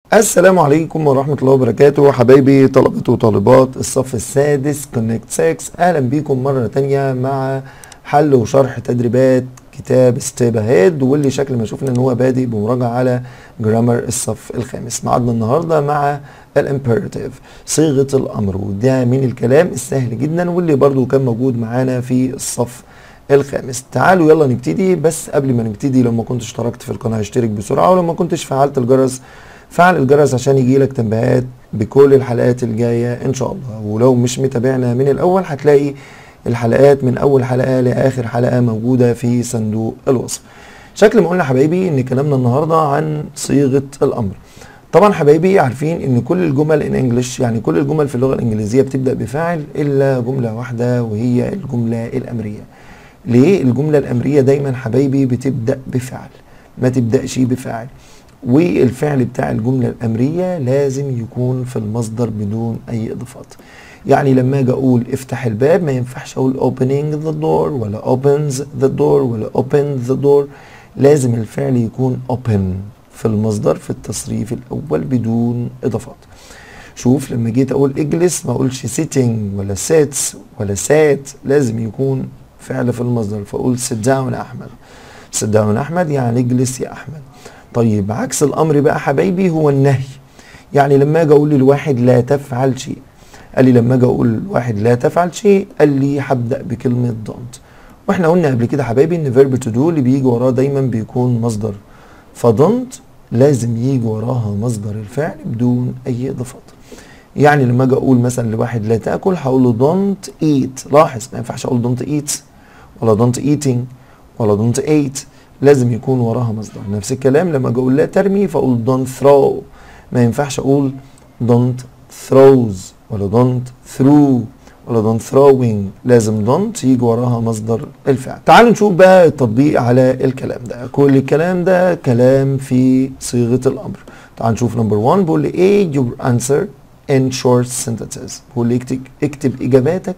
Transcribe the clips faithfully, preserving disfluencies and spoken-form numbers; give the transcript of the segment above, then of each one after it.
السلام عليكم ورحمة الله وبركاته حبايبي طلبة وطالبات الصف السادس كونكت ستة. أهلا بيكم مرة تانية مع حل وشرح تدريبات كتاب ستيب اهيد، واللي شكل ما شفنا ان هو بادئ بمراجعة على جرامر الصف الخامس. معادنا النهاردة مع الامبيراتيف صيغة الأمر، وده من الكلام السهل جدا واللي برضو كان موجود معانا في الصف الخامس. تعالوا يلا نبتدي، بس قبل ما نبتدي لو ما كنتش اشتركت في القناة اشترك بسرعة، ولو ما كنتش فعلت الجرس فعل الجرس عشان يجيلك تنبيهات بكل الحلقات الجاية ان شاء الله. ولو مش متابعنا من الاول هتلاقي الحلقات من اول حلقة لاخر حلقة موجودة في صندوق الوصف. شكل ما قلنا حبايبي ان كلامنا النهاردة عن صيغة الامر. طبعا حبايبي عارفين ان كل الجمل ان انجلش، يعني كل الجمل في اللغة الانجليزية بتبدأ بفاعل الا جملة واحدة وهي الجملة الامرية. ليه الجملة الامرية دايما حبايبي بتبدأ بفعل، ما تبدأش بفاعل؟ والفعل بتاع الجملة الأمرية لازم يكون في المصدر بدون أي إضافات. يعني لما أجي أقول افتح الباب ما ينفعش أقول opening the door ولا opens the door ولا open the door، لازم الفعل يكون open في المصدر في التصريف الأول بدون إضافات. شوف لما جيت أقول اجلس ما أقولش sitting ولا sits ولا sat، لازم يكون فعل في المصدر، فأقول sit down يا أحمد. sit down يا أحمد يعني اجلس يا أحمد. طيب عكس الامر بقى حبايبي هو النهي. يعني لما اجي اقول للواحد لا تفعل شيء، قال لي لما اجي اقول للواحد لا تفعل شيء قال لي هبدا بكلمه don't. واحنا قلنا قبل كده حبايبي ان فيرب تو دو اللي بيجي وراه دايما بيكون مصدر، فدونت لازم يجي وراها مصدر الفعل بدون اي اضافات. يعني لما اجي اقول مثلا لواحد لا تاكل هقول له don't eat. لاحظ ما ينفعش اقول don't eat ولا don't eating ولا don't ate، لازم يكون وراها مصدر. نفس الكلام لما اجي اقول لا ترمي فاقول don't throw، ما ينفعش اقول don't throws ولا don't threw ولا don't throwing، لازم don't يجي وراها مصدر الفعل. تعالوا نشوف بقى التطبيق على الكلام ده. كل الكلام ده كلام في صيغة الامر. تعالوا نشوف نمبر واحد. بيقول لي ايه your answer in short sentences، بيقول لي اكتب, اكتب اجاباتك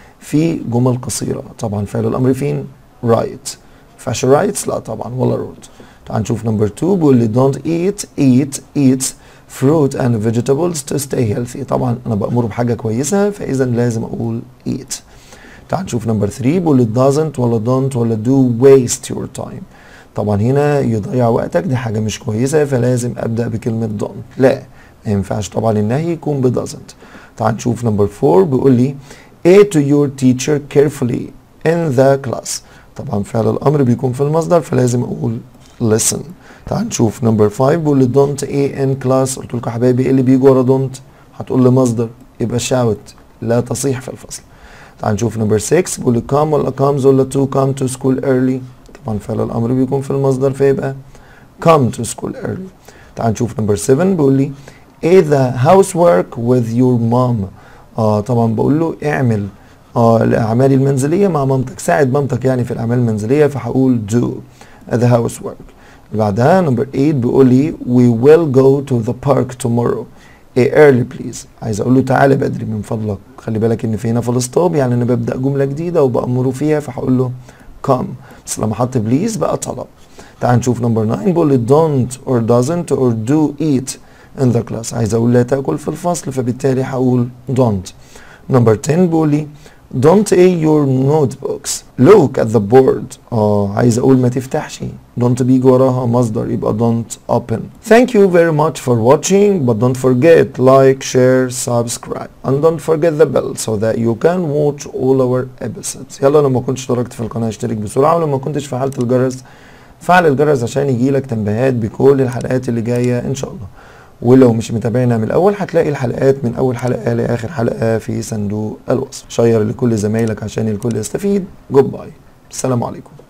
في جمل قصيرة. طبعا فعل الامر فين؟ write. فاش رايتس لا طبعا ولا روت. تعال نشوف نمبر اتنين. بيقول لي don't eat eat eat fruit and vegetables to stay healthy. طبعا انا بأمر بحاجه كويسه فاذا لازم اقول eat. تعال نشوف نمبر تلاتة. بيقول لي doesn't ولا don't ولا do waste your time. طبعا هنا يضيع وقتك دي حاجه مش كويسه فلازم ابدا بكلمه don't. لا ما ينفعش طبعا النهي يكون ب doesn't. تعال نشوف نمبر اربعة. بيقول لي A to your teacher carefully in the class. طبعا فعل الامر بيكون في المصدر فلازم اقول listen. تعال نشوف نمبر خمسة. بيقول لي don't a in class. قلت لكم حبايبي ايه اللي بيجي ورا don't؟ هتقول لي مصدر يبقى shout، لا تصيح في الفصل. تعال نشوف نمبر ستة. بيقول لي come ولا comes ولا to come to school early. طبعا فعل الامر بيكون في المصدر فيبقى come to school early. تعال نشوف نمبر سبعة. بيقول لي ايه the housework with your mom. اه طبعا بقول له اعمل اه الاعمال المنزليه مع مامتك، ساعد مامتك يعني في الاعمال المنزليه فهقول do the housework. اللي بعدها نمبر تمانية. بيقول لي we will go to the park tomorrow a early please. عايز اقول له تعالى بدري من فضلك. خلي بالك ان في هنا فول ستوب، يعني انا ببدا جمله جديده وبامره فيها فهقول له come، بس لما احط بليز بقى طلب. تعال نشوف نمبر تسعة. بيقول لي don't or doesn't or do eat in the class. عايز اقول لا تاكل في الفصل فبالتالي هقول don't. نمبر عشرة. بيقول لي don't a your notebooks look at the board. اه عايز اقول ما تفتحش، don't بيجي وراها مصدر يبقى don't open. Thank you very much for watching, but don't forget like, share, subscribe and don't forget the bell so that you can watch all our episodes. يلا لو ما كنتش اشتركت في القناة اشترك بسرعة، ولو ما كنتش فعلت الجرس فعل الجرس عشان يجيلك تنبيهات بكل الحلقات اللي جاية ان شاء الله. ولو مش متابعنا من الاول هتلاقي الحلقات من اول حلقه لاخر حلقه في صندوق الوصف. شير لكل زمايلك عشان الكل يستفيد. جود باي، السلام عليكم.